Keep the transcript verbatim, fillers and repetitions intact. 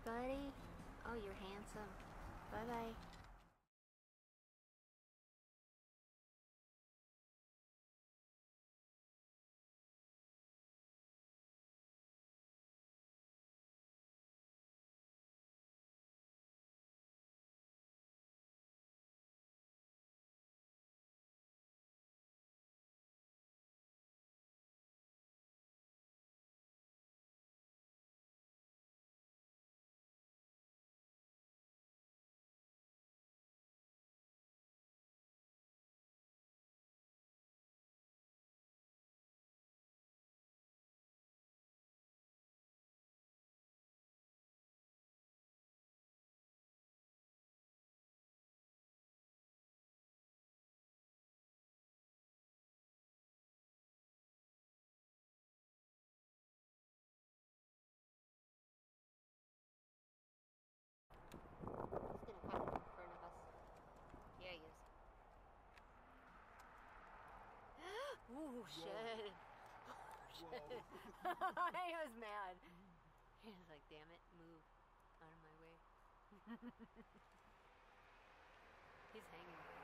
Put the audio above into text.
buddy. Oh, you're handsome. Bye-bye. He's gonna cut in front of us. Yeah, he is. Ooh, shit. Oh, shit. He was mad. He was like, damn it, move out of my way. He's hanging.